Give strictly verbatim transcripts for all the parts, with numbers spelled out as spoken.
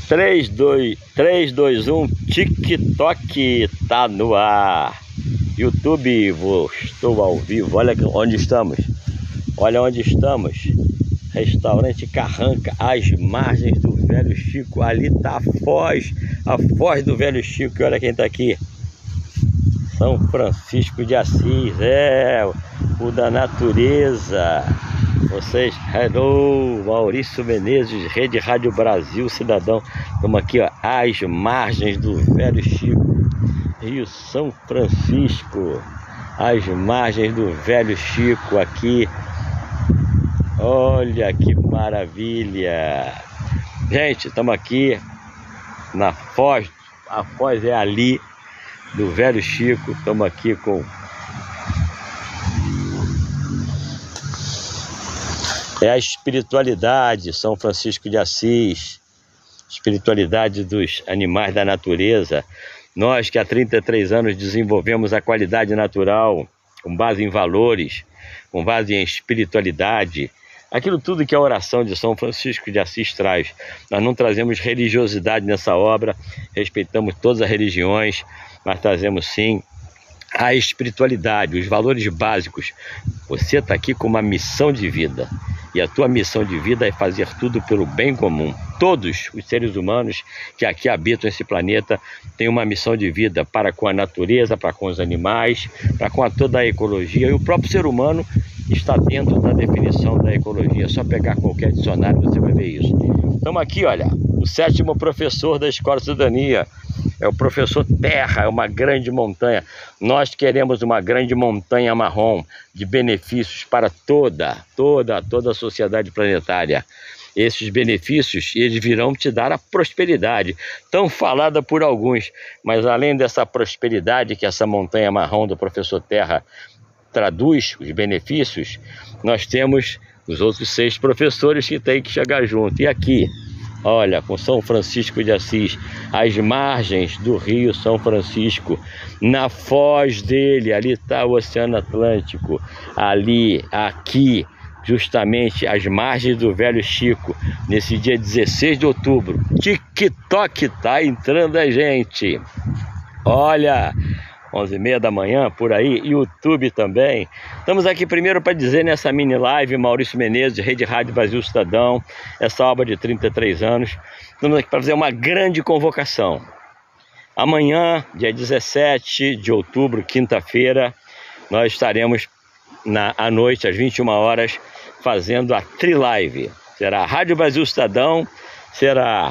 três, dois, três, dois, um, TikTok tá no ar. YouTube, vou, estou ao vivo. Olha onde estamos. Olha onde estamos. Restaurante Carranca, às margens do Velho Chico. Ali tá a Foz, a Foz do Velho Chico. E olha quem tá aqui. São Francisco de Assis, é o da natureza. Vocês, hello, Maurício Menezes, Rede Rádio Brasil Cidadão. Estamos aqui, ó, às margens do Velho Chico, Rio São Francisco, às margens do Velho Chico, aqui. Olha que maravilha. Gente, estamos aqui na Foz, a Foz é ali do Velho Chico. Estamos aqui com é a espiritualidade, São Francisco de Assis, espiritualidade dos animais da natureza. Nós que há trinta e três anos desenvolvemos a qualidade natural com base em valores, com base em espiritualidade, aquilo tudo que a oração de São Francisco de Assis traz. Nós não trazemos religiosidade nessa obra, respeitamos todas as religiões, mas trazemos sim a espiritualidade, os valores básicos. Você está aqui com uma missão de vida, e a tua missão de vida é fazer tudo pelo bem comum. Todos os seres humanos que aqui habitam esse planeta têm uma missão de vida para com a natureza, para com os animais, para com a toda a ecologia, e o próprio ser humano está dentro da definição da ecologia. É só pegar qualquer dicionário, você vai ver isso. Estamos aqui, olha, o sétimo professor da Escola Cidadania, é o professor Terra, é uma grande montanha. Nós queremos uma grande montanha marrom de benefícios para toda, toda, toda a sociedade planetária. Esses benefícios, eles virão te dar a prosperidade, tão falada por alguns, mas além dessa prosperidade que essa montanha marrom do professor Terra traduz, os benefícios, nós temos os outros seis professores que têm que chegar junto. E aqui, olha, com São Francisco de Assis, às margens do Rio São Francisco, na foz dele, ali está o Oceano Atlântico, ali, aqui, justamente às margens do Velho Chico, nesse dia dezesseis de outubro. TikTok tá entrando a gente. Olha, onze e meia da manhã, por aí, YouTube também. Estamos aqui primeiro para dizer nessa mini live, Maurício Menezes, Rede Rádio Brasil Cidadão, essa obra de trinta e três anos. Estamos aqui para fazer uma grande convocação. Amanhã, dia dezessete de outubro, quinta-feira, nós estaremos na, à noite, às vinte e uma horas, fazendo a Tri-Live. Será Rádio Brasil Cidadão, será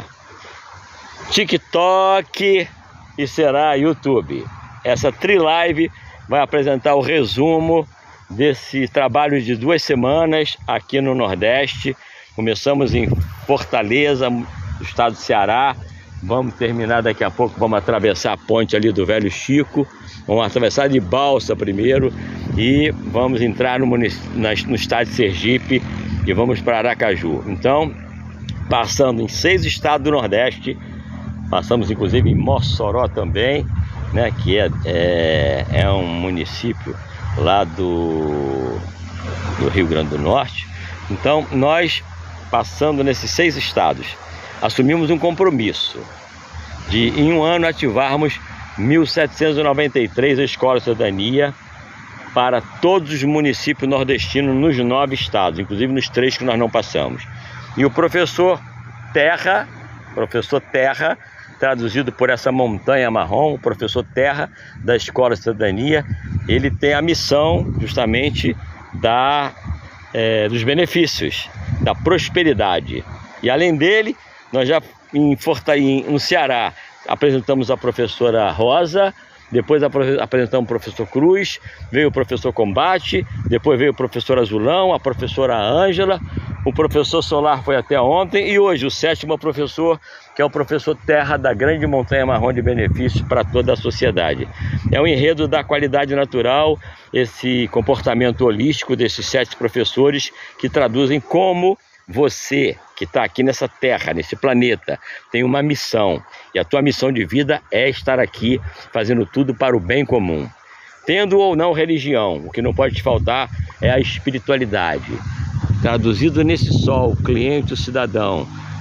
TikTok e será YouTube. Essa Tri-Live vai apresentar o resumo desse trabalho de duas semanas aqui no Nordeste. Começamos em Fortaleza, no estado do Ceará. Vamos terminar daqui a pouco, vamos atravessar a ponte ali do Velho Chico. Vamos atravessar de balsa primeiro e vamos entrar no, no estado de Sergipe e vamos para Aracaju. Então, passando em seis estados do Nordeste, passamos inclusive em Mossoró também, né, que é, é, é um município lá do, do Rio Grande do Norte. Então, nós, passando nesses seis estados, assumimos um compromisso de, em um ano, ativarmos mil setecentos e noventa e três escolas de cidadania para todos os municípios nordestinos nos nove estados, inclusive nos três que nós não passamos. E o professor Terra, professor Terra, traduzido por essa montanha marrom, o professor Terra da Escola de Cidadania, ele tem a missão justamente da, é, dos benefícios, da prosperidade. E além dele, nós já em Fortaleza, no Ceará, apresentamos a professora Rosa, depois apresentamos o professor Cruz, veio o professor Combate, depois veio o professor Azulão, a professora Ângela, o professor Solar foi até ontem, e hoje o sétimo professor, que é o professor Terra da Grande Montanha Marrom de Benefícios para toda a sociedade. É um enredo da qualidade natural, esse comportamento holístico desses sete professores que traduzem como você que está aqui nessa terra, nesse planeta, tem uma missão, e a tua missão de vida é estar aqui fazendo tudo para o bem comum. Tendo ou não religião, o que não pode te faltar é a espiritualidade. Traduzido nesse sol, o cliente, o cidadão,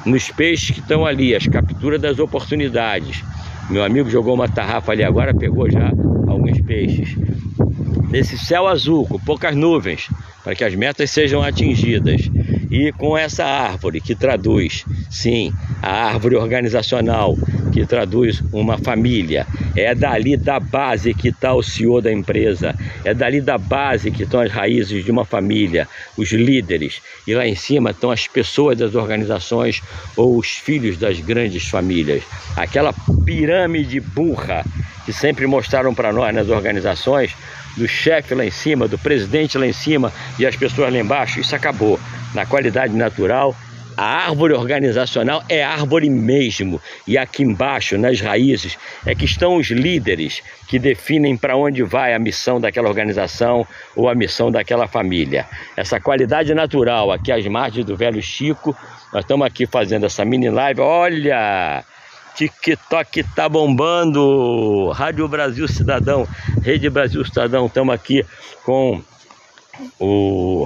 nos peixes que estão ali, as capturas das oportunidades. Meu amigo jogou uma tarrafa ali agora, pegou já alguns peixes. Nesse céu azul, com poucas nuvens, para que as metas sejam atingidas. E com essa árvore que traduz, sim, a árvore organizacional, que traduz uma família. É dali da base que está o C E O da empresa. É dali da base que estão as raízes de uma família, os líderes. E lá em cima estão as pessoas das organizações ou os filhos das grandes famílias. Aquela pirâmide burra que sempre mostraram para nós nas organizações, do chefe lá em cima, do presidente lá em cima e as pessoas lá embaixo, isso acabou. Na qualidade natural, a árvore organizacional é árvore mesmo. E aqui embaixo, nas raízes, é que estão os líderes que definem para onde vai a missão daquela organização ou a missão daquela família. Essa qualidade natural aqui às margens do Velho Chico, nós estamos aqui fazendo essa mini live. Olha! TikTok tá bombando, Rádio Brasil Cidadão, Rede Brasil Cidadão, estamos aqui com o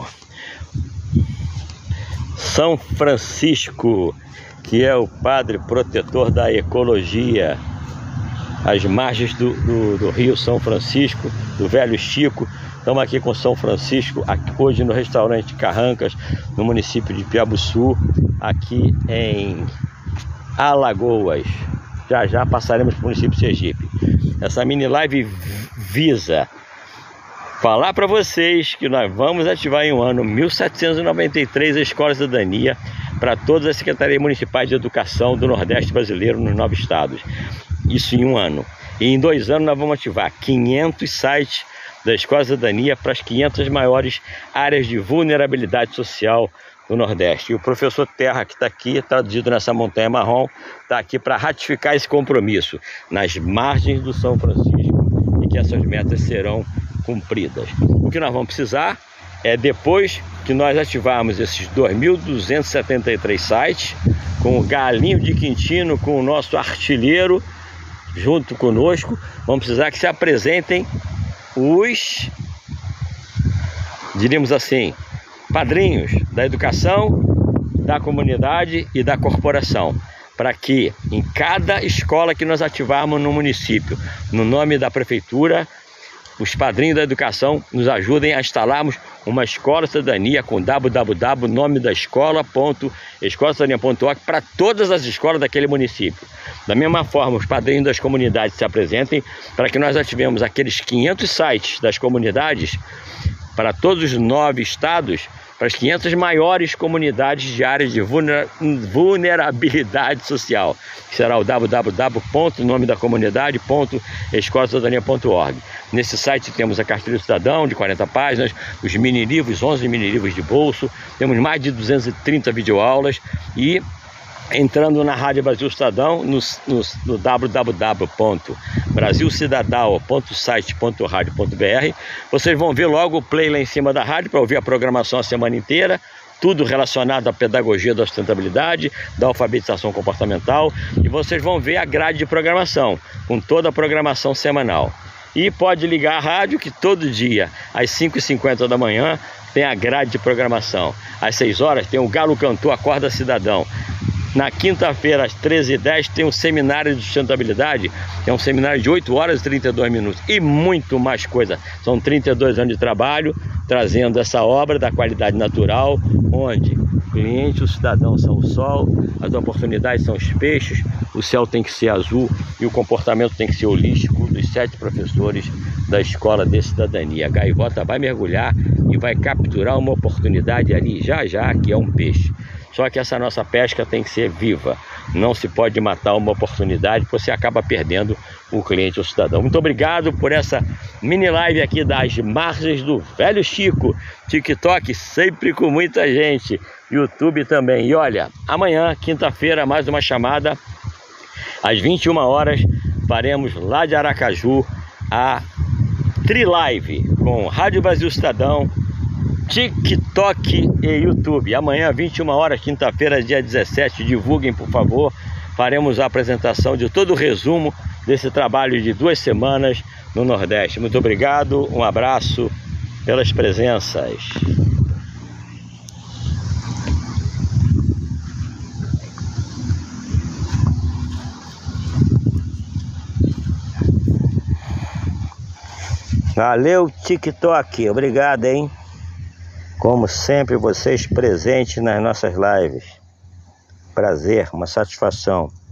São Francisco, que é o padre protetor da ecologia, às margens do, do, do Rio São Francisco, do Velho Chico. Estamos aqui com São Francisco, aqui, hoje no restaurante Carrancas, no município de Piabuçu, aqui em Alagoas. Já já passaremos para o município de Sergipe. Essa mini live visa falar para vocês que nós vamos ativar em um ano mil setecentos e noventa e três a Escola de Cidadania para todas as secretarias municipais de educação do Nordeste brasileiro nos nove estados. Isso em um ano. E em dois anos nós vamos ativar quinhentos sites da Escola de Cidadania para as quinhentas maiores áreas de vulnerabilidade social do Nordeste. E o professor Terra, que está aqui, traduzido nessa montanha marrom, está aqui para ratificar esse compromisso nas margens do São Francisco e que essas metas serão cumpridas. O que nós vamos precisar é, depois que nós ativarmos esses dois mil duzentos e setenta e três sites, com o Galinho de Quintino, com o nosso artilheiro junto conosco, vamos precisar que se apresentem os, diríamos assim, padrinhos da educação, da comunidade e da corporação, para que em cada escola que nós ativarmos no município, no nome da prefeitura, os padrinhos da educação nos ajudem a instalarmos uma escola cidadania com w w w ponto nome da escola ponto escola cidadania ponto org para todas as escolas daquele município. Da mesma forma, os padrinhos das comunidades se apresentem para que nós ativemos aqueles quinhentos sites das comunidades para todos os nove estados, para as quinhentas maiores comunidades de áreas de vulnerabilidade social, que será o w w w ponto nome da comunidade ponto escola cidadania ponto org. Nesse site temos a Cartilha do Cidadão, de quarenta páginas, os mini-livros, onze mini-livros de bolso, temos mais de duzentas e trinta videoaulas e... entrando na Rádio Brasil Cidadão, no, no, no w w w ponto brasil cidadão ponto site ponto rádio ponto b r, vocês vão ver logo o play lá em cima da rádio para ouvir a programação a semana inteira, tudo relacionado à pedagogia da sustentabilidade, da alfabetização comportamental, e vocês vão ver a grade de programação, com toda a programação semanal. E pode ligar a rádio que todo dia, às cinco e cinquenta da manhã, tem a grade de programação. Às seis horas tem o Galo Cantor Acorda Cidadão. Na quinta-feira, às treze e dez, tem um seminário de sustentabilidade, é um seminário de oito horas e trinta e dois minutos, e muito mais coisa. São trinta e dois anos de trabalho, trazendo essa obra da qualidade natural, onde o cliente e o cidadão são o sol, as oportunidades são os peixes, o céu tem que ser azul e o comportamento tem que ser holístico dos sete professores da Escola de Cidadania. A gaivota vai mergulhar e vai capturar uma oportunidade ali já já, que é um peixe. Só que essa nossa pesca tem que ser viva. Não se pode matar uma oportunidade, porque você acaba perdendo o cliente ou o cidadão. Muito obrigado por essa mini live aqui das margens do Velho Chico. TikTok sempre com muita gente. YouTube também. E olha, amanhã, quinta-feira, mais uma chamada. Às vinte e uma horas, faremos lá de Aracaju a Tri-Live com Rádio Brasil Cidadão, TikTok e YouTube. Amanhã, vinte e uma horas, quinta-feira, dia dezessete, divulguem, por favor. Faremos a apresentação de todo o resumo desse trabalho de duas semanas no Nordeste. Muito obrigado, um abraço pelas presenças. Valeu, TikTok. Obrigado, hein? Como sempre, vocês presentes nas nossas lives. Prazer, uma satisfação.